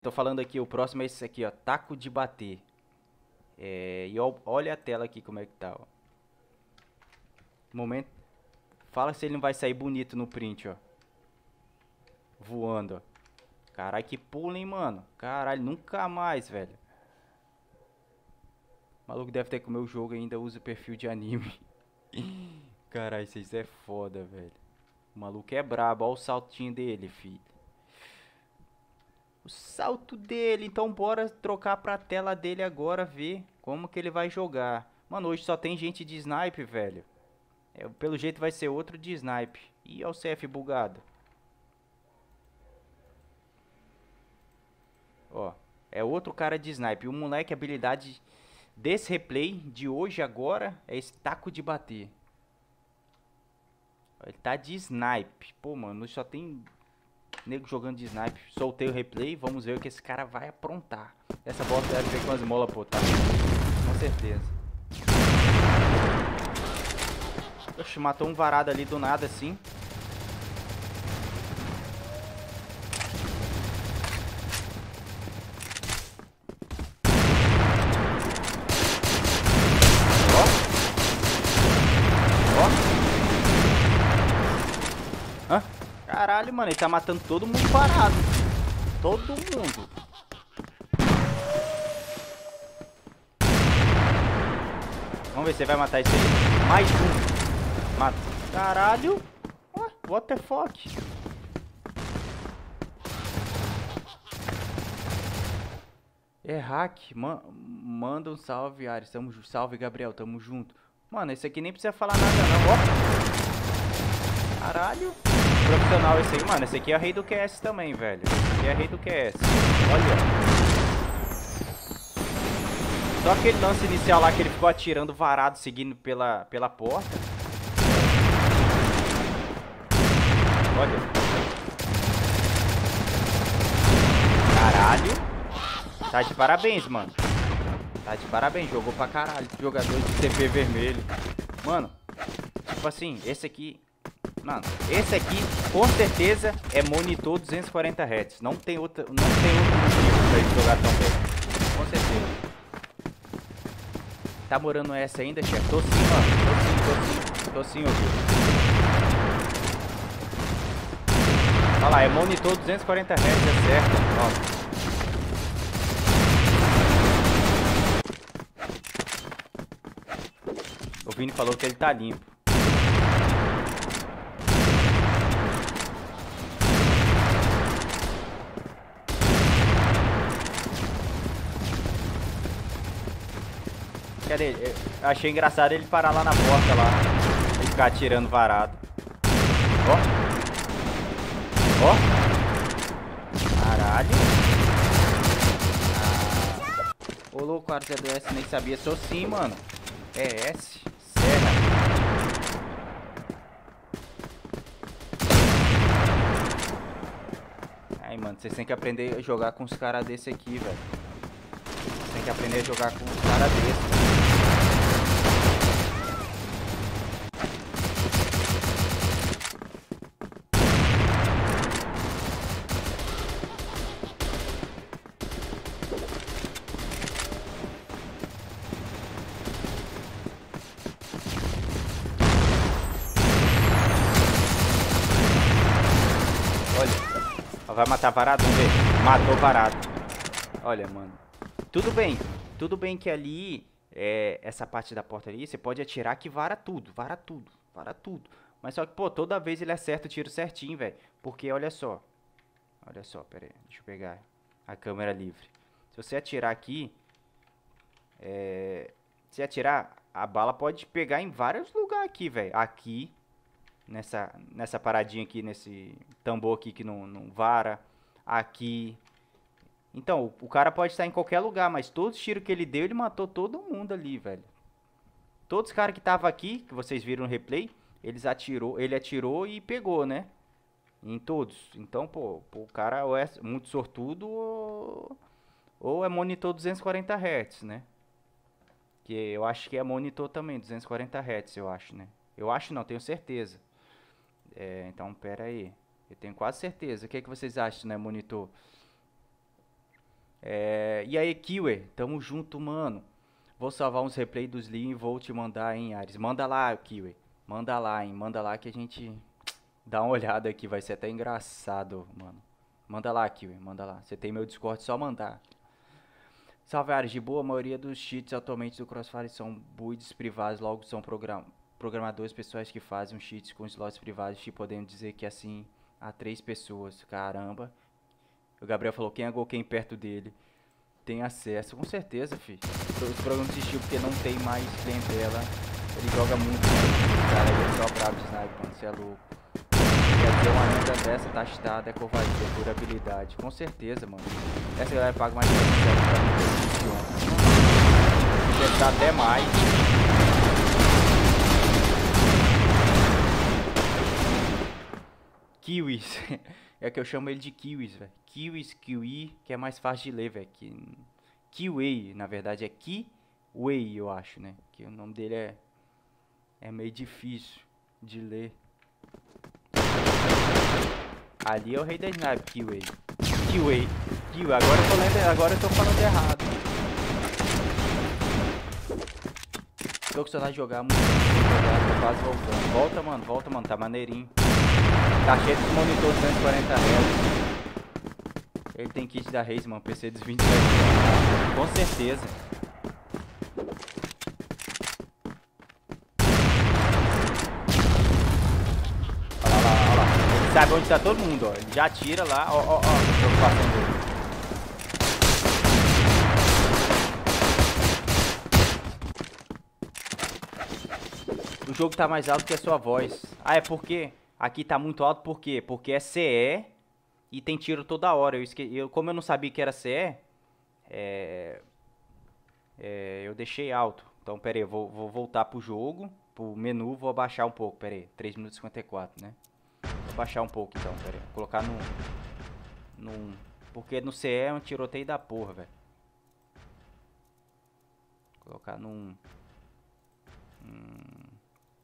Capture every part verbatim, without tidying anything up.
Tô falando aqui, o próximo é esse aqui, ó. Taco de bater. É, e ó, olha a tela aqui como é que tá, ó. Momento. Fala se ele não vai sair bonito no print, ó. Voando, ó. Caralho, que pula, hein, mano. Caralho, nunca mais, velho. O maluco deve ter que comer o jogo e ainda usa o perfil de anime. Caralho, vocês é foda, velho. O maluco é brabo, ó o saltinho dele, filho. O salto dele, então bora trocar pra tela dele agora, ver como que ele vai jogar. Mano, hoje só tem gente de snipe, velho. É, pelo jeito vai ser outro de snipe. Ih, ó o C F bugado. Ó, é outro cara de snipe. O moleque, a habilidade desse replay de hoje agora é esse taco de bater. Ele tá de snipe. Pô, mano, só tem nego jogando de snipe. Soltei o replay, vamos ver o que esse cara vai aprontar. Essa bosta deve ver com as molas, pô, tá? Com certeza. Oxe, matou um varado ali do nada assim. Ó. Hã? Caralho, mano, ele tá matando todo mundo parado. Todo mundo. Vamos ver se ele vai matar esse aí. Mais um. Mata. Caralho. What the fuck? É hack. Man manda um salve, Ares. Tamo salve, Gabriel. Tamo junto. Mano, esse aqui nem precisa falar nada, não. Ó. Caralho. Profissional esse aí, mano. Esse aqui é rei do Q S também, velho. Esse aqui é rei do Q S. Olha. Só aquele lance inicial lá que ele ficou atirando varado, seguindo pela, pela porta. Olha. Caralho. Tá de parabéns, mano. Tá de parabéns. Jogou pra caralho. Jogador de T P vermelho. Mano. Tipo assim, esse aqui... Mano, esse aqui, com certeza, é monitor duzentos e quarenta hertz. Não tem outra, não tem outro motivo pra ele jogar tão bem. Com certeza. Tá morando essa ainda, chefe? Tô sim, mano. Tô sim, tô sim. Tô sim, ouviu? Olha lá, é monitor duzentos e quarenta hertz, é certo. Ó. O Vini falou que ele tá limpo. Cadê? Eu achei engraçado ele parar lá na porta lá. E ficar atirando varado. Ó. Ó. Caralho. Ah. Ô louco, Ares é do S, nem sabia. Sou sim, mano. É S. Serra. Aí, mano, vocês têm que aprender a jogar com os caras desse aqui, velho. Tem que aprender a jogar com os caras desse. Olha. Vai matar varado? Vamos ver. Matou varado. Olha, mano. Tudo bem. Tudo bem que ali, é, essa parte da porta ali, você pode atirar que vara tudo. Vara tudo. Vara tudo. Mas só que, pô, toda vez ele acerta o tiro certinho, velho. Porque, olha só. Olha só, pera aí. Deixa eu pegar a câmera livre. Se você atirar aqui, é... Se atirar, a bala pode pegar em vários lugares aqui, velho. Aqui, nessa, nessa paradinha aqui, nesse tambor aqui que não, não vara. Aqui. Então, o, o cara pode estar em qualquer lugar, mas todos os tiros que ele deu, ele matou todo mundo ali, velho. Todos os caras que estavam aqui, que vocês viram no replay, eles atirou, ele atirou e pegou, né? Em todos. Então, pô, pô, o cara ou é muito sortudo ou, ou é monitor duzentos e quarenta hertz, né? Que eu acho que é monitor também, duzentos e quarenta hertz, eu acho, né? Eu acho não, tenho certeza. É, então, pera aí. Eu tenho quase certeza. O que, é que vocês acham, né, monitor? É, e aí, Kiwi, tamo junto, mano. Vou salvar uns replays dos Slim e vou te mandar, hein, Ares. Manda lá, Kiwi. Manda lá, hein. Manda lá que a gente dá uma olhada aqui. Vai ser até engraçado, mano. Manda lá, Kiwi. Manda lá. Você tem meu Discord, só mandar. Salve, Ares. De boa, a maioria dos cheats atualmente do Crossfire são builds privados. Logo, são program programadores pessoais que fazem um cheats com slots privados. Tipo, podemos dizer que assim, há três pessoas. Caramba. O Gabriel falou, quem é quem perto dele tem acesso. Com certeza, fi. Os programas desistiu porque não tem mais clientela. Ele joga muito, né? Cara, ele é só bravo de sniper, mano. Você é louco. Quer dizer, uma lenda dessa tastada é covardia por habilidade. Com certeza, mano. Essa galera paga mais de dez pra deve dar até mais. Kiwis. É que eu chamo ele de Kiwis, velho. Kiwis, Kiwi, que é mais fácil de ler, velho. Que... Kiwi, na verdade, é Kiwi, eu acho, né? Que o nome dele é... É meio difícil de ler. Ali é o rei da sniper, Kiwi. Kiwi. Kiwi, agora eu tô lendo... Agora eu tô falando errado. Tô acostumado a jogar muito. Tô quase voltando. Volta, mano. Volta, mano. Tá maneirinho. Tá cheio de monitor duzentos e quarenta hertz. Ele tem kit da Raze, mano. P C dos vinte e sete. Com certeza. Olha lá, olha lá. Ele sabe onde tá todo mundo, ó. Ele já atira lá. Ó, ó, ó. A preocupação dele. O jogo tá mais alto que a sua voz. Ah, é porque... Aqui tá muito alto por quê? Porque é C E e tem tiro toda hora. Eu esque... eu, como eu não sabia que era C E, é... É... eu deixei alto. Então, pera aí, eu vou, vou voltar pro jogo, pro menu, vou abaixar um pouco. Pera aí, três minutos e cinquenta e quatro, né? Vou abaixar um pouco então, pera aí. Vou colocar no... no... Porque no C E é um tiroteio da porra, velho. Vou colocar num... Hum...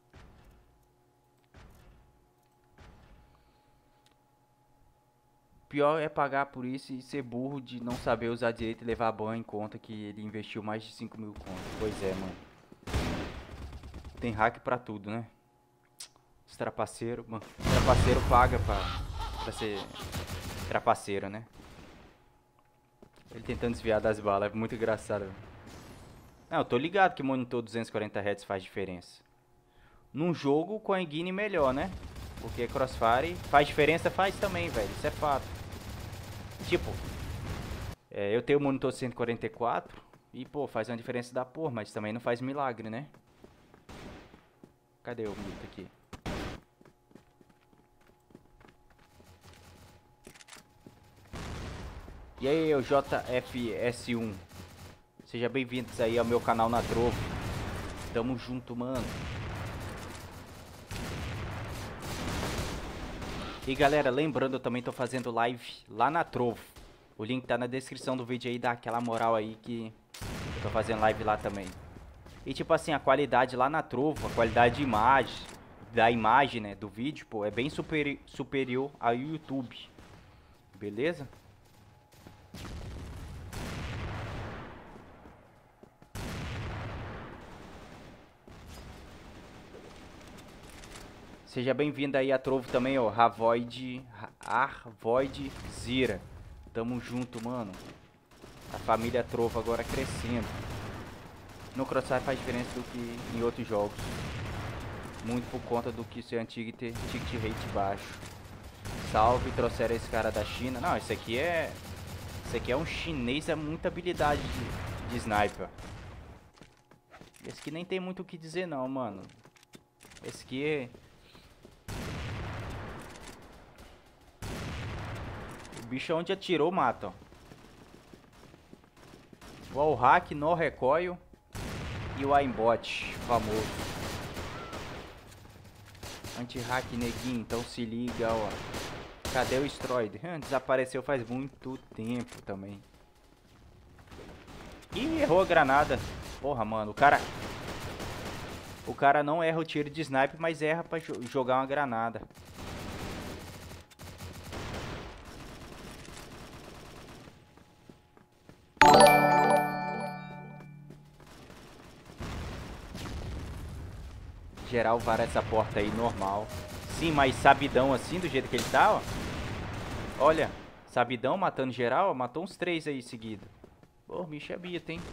Pior é pagar por isso e ser burro de não saber usar direito e levar a banho em conta que ele investiu mais de cinco mil contos. Pois é, mano. Tem hack pra tudo, né? Os trapaceiros, mano. Os trapaceiro paga pra, pra ser trapaceiro, né? Ele tentando desviar das balas, é muito engraçado. Não, eu tô ligado que monitor duzentos e quarenta hertz faz diferença. Num jogo com a engine melhor, né? Porque Crossfire faz diferença, faz também, velho. Isso é fato. Tipo, é, eu tenho o monitor cento e quarenta e quatro e, pô, faz uma diferença da porra, mas também não faz milagre, né? Cadê o mito aqui? E aí, o J F S um. Seja bem-vindos aí ao meu canal na Trovo. Tamo junto, mano. E galera, lembrando, eu também tô fazendo live lá na Trovo. O link tá na descrição do vídeo aí, dá aquela moral aí que eu tô fazendo live lá também. E tipo assim, a qualidade lá na Trovo, a qualidade de imagem, da imagem, né, do vídeo, pô, é bem superi superior ao YouTube. Beleza? Seja bem-vindo aí a Trovo também, ó, Ravoid, Arvoid Zira. Tamo junto, mano. A família Trovo agora crescendo. No Crossfire faz diferença do que em outros jogos. Muito por conta do que ser antigo e ter ticket rate baixo. Salve, trouxeram esse cara da China. Não, esse aqui é... Esse aqui é um chinês, é muita habilidade de, de sniper. Esse aqui nem tem muito o que dizer não, mano. Esse aqui é... O bicho onde atirou mata, ó. O wallhack, no recoil e o aimbot famoso. Anti-hack neguinho, então se liga, ó. Cadê o Stroid? Desapareceu faz muito tempo também. Ih, errou a granada. Porra, mano, o cara... O cara não erra o tiro de sniper, mas erra pra jo jogar uma granada. Geral vara essa porta aí, normal. Sim, mas sabidão assim, do jeito que ele tá, ó. Olha, sabidão matando geral, ó, matou uns três aí seguido. Pô, bicho é bita, hein?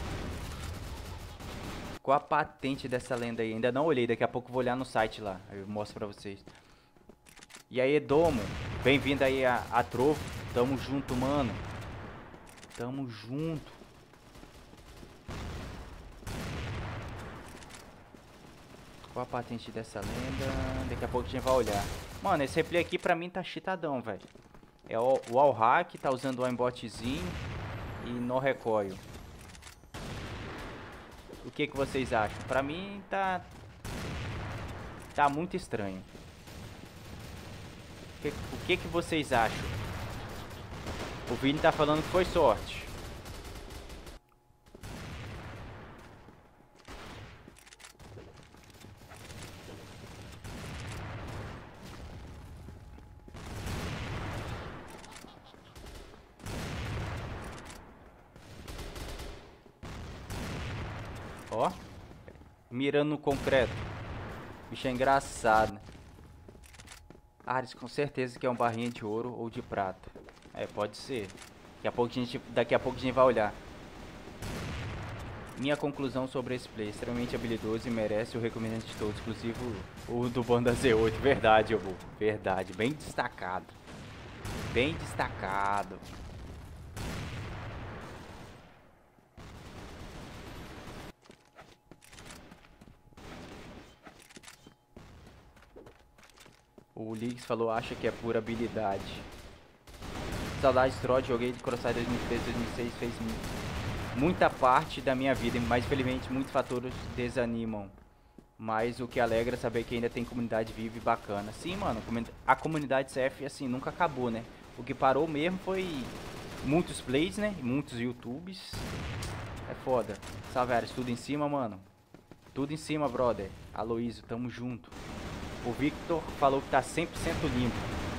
Qual a patente dessa lenda aí? Ainda não olhei, daqui a pouco vou olhar no site lá. Aí eu mostro pra vocês. E aí, Domo, bem-vindo aí a, a Trovo. Tamo junto, mano. Tamo junto. Qual a patente dessa lenda? Daqui a pouco a gente vai olhar. Mano, esse replay aqui pra mim tá cheatadão, velho. É o, o All Hack, tá usando o aimbotzinho e no recoil. O que que vocês acham? Pra mim tá... Tá muito estranho. O que, o que que vocês acham? O Vini tá falando que foi sorte. Ó. Mirando no concreto. Bicho é engraçado, né? Ares, com certeza que é um barrinha de ouro ou de prata. É, pode ser. Daqui a pouco a gente, daqui a pouco a gente vai olhar. Minha conclusão sobre esse play. Extremamente habilidoso e merece o recomendante de todos. Inclusive o do Banda Z oito. Verdade, eu vou. Verdade. Bem destacado. Bem destacado. O Liggs falou, acha que é pura habilidade. Saudades Trot, joguei de Crossfire dois mil e treze, dois mil e seis, fez muita parte da minha vida, mas infelizmente muitos fatores desanimam. Mas o que alegra é saber que ainda tem comunidade viva e bacana. Sim, mano, a comunidade C F, assim, nunca acabou, né? O que parou mesmo foi muitos plays, né? Muitos YouTubes. É foda. Salve, Ares, tudo em cima, mano. Tudo em cima, brother. Aloysio, tamo junto. O Victor falou que tá cem por cento limpo.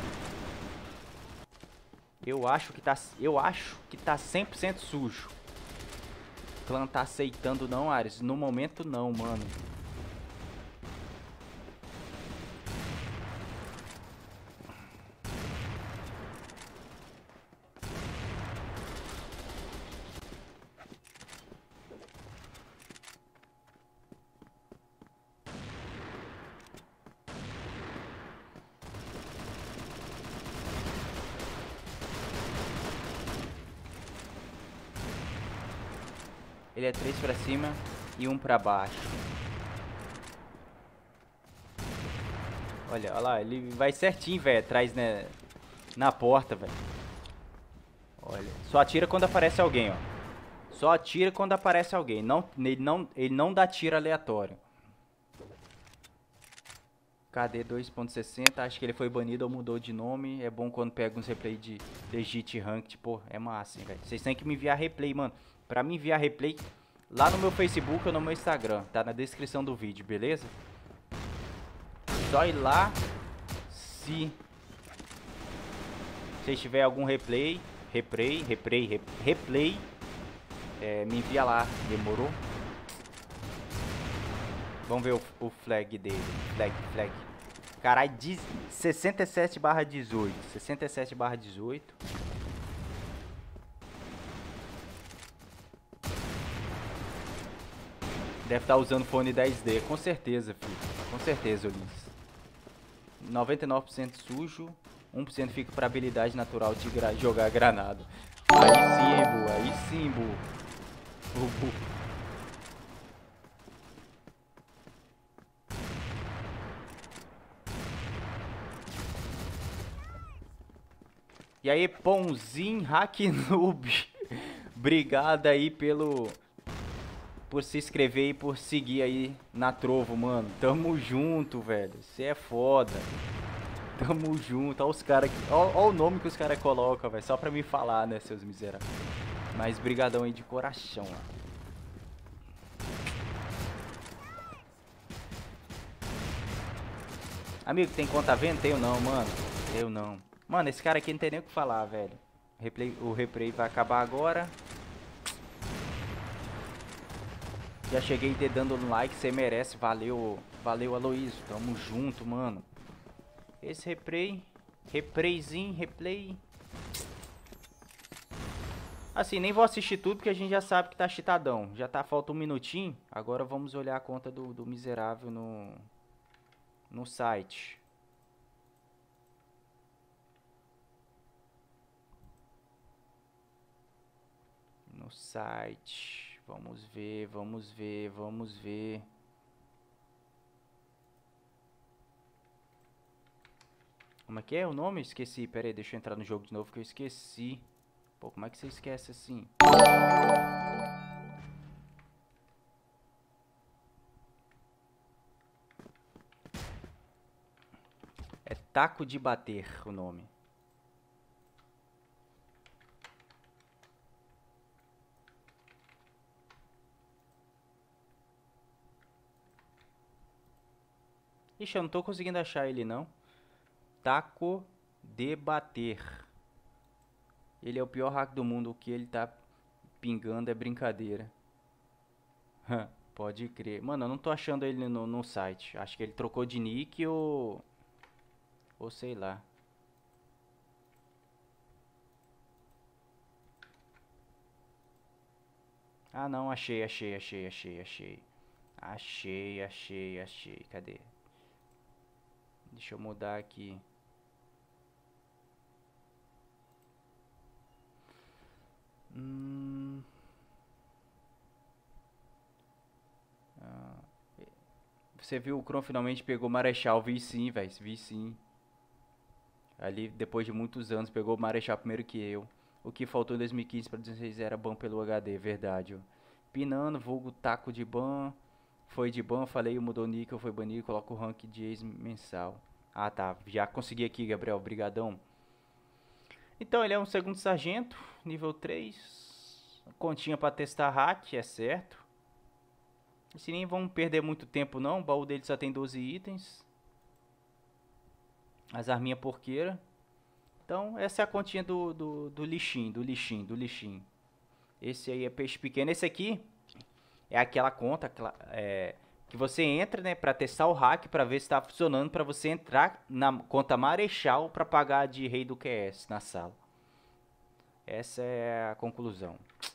Eu acho que tá, eu acho que tá cem por cento sujo. O clã tá aceitando não, Ares? No momento não, mano. Ele é três pra cima e um pra baixo. Olha, olha lá, ele vai certinho, velho, atrás, né, na porta, velho. Olha, só atira quando aparece alguém, ó. Só atira quando aparece alguém. Não, ele, não, ele não dá tiro aleatório. K D dois ponto sessenta, acho que ele foi banido ou mudou de nome. É bom quando pega uns replay de Legit Ranked, pô, é massa, hein, velho. Vocês têm que me enviar replay, mano. Pra me enviar replay, lá no meu Facebook ou no meu Instagram, tá na descrição do vídeo, beleza? Só ir lá, se vocês tiver algum replay, replay, replay, replay, replay é, me envia lá, demorou? Vamos ver o, o flag dele, flag, flag. Caralho, sessenta e sete barra dezoito, sessenta e sete barra dezoito. Deve estar usando fone dez D, com certeza, filho. Com certeza, Ulisses. noventa e nove por cento sujo, um por cento fica para habilidade natural de gra jogar granada. Aí sim, hein, Bu. Aí sim, Bu. Bu, Bu. E aí, Pãozinho Hack Noob. Obrigado aí pelo... por se inscrever e por seguir aí na Trovo, mano. Tamo junto, velho. Você é foda. Tamo junto. Olha os caras aqui. Olha, olha o nome que os caras colocam, velho. Só pra me falar, né, seus miseráveis. Mas brigadão aí de coração, ó. Amigo, tem conta venda? Eu não, mano. Eu não. Mano, esse cara aqui não tem nem o que falar, velho. Replay, o replay vai acabar agora. Já cheguei dando no like, você merece, valeu. Valeu, Aloysio. Tamo junto, mano. Esse replay. Replayzinho, replay. Assim, nem vou assistir tudo porque a gente já sabe que tá cheatadão. Já tá, falta um minutinho. Agora vamos olhar a conta do, do miserável no, no site. No site. Vamos ver, vamos ver, vamos ver. Como é que é o nome? Esqueci. Pera aí, deixa eu entrar no jogo de novo que eu esqueci. Pô, como é que você esquece assim? É Taco de Bater o nome. Ixi, eu não tô conseguindo achar ele não. Taco de Bater. Ele é o pior hack do mundo. O que ele tá pingando é brincadeira. Pode crer. Mano, eu não tô achando ele no, no site. Acho que ele trocou de nick ou... Ou sei lá. Ah, não. Achei, achei, achei, achei, achei. Achei, achei, achei. Cadê? Deixa eu mudar aqui. Hum... Ah, você viu o Kron finalmente pegou o Marechal? Vi sim, velho. Vi sim. Ali, depois de muitos anos, pegou o Marechal primeiro que eu. O que faltou em dois mil e quinze para dezesseis era ban pelo H D, verdade. Ó. Pinando, vulgo taco de ban. Foi de ban, falei, mudou níquel, foi banido, coloca o rank de ex mensal. Ah, tá. Já consegui aqui, Gabriel. Obrigadão. Então, ele é um segundo sargento, nível três. Continha pra testar hack, é certo. Se nem vão perder muito tempo não, o baú dele só tem doze itens. As arminhas porqueira. Então, essa é a continha do, do, do lixinho, do lixinho, do lixinho. Esse aí é peixe pequeno. Esse aqui é aquela conta é, que você entra, né, pra testar o hack, pra ver se tá funcionando, pra você entrar na conta Marechal pra pagar de rei do Q S na sala. Essa é a conclusão.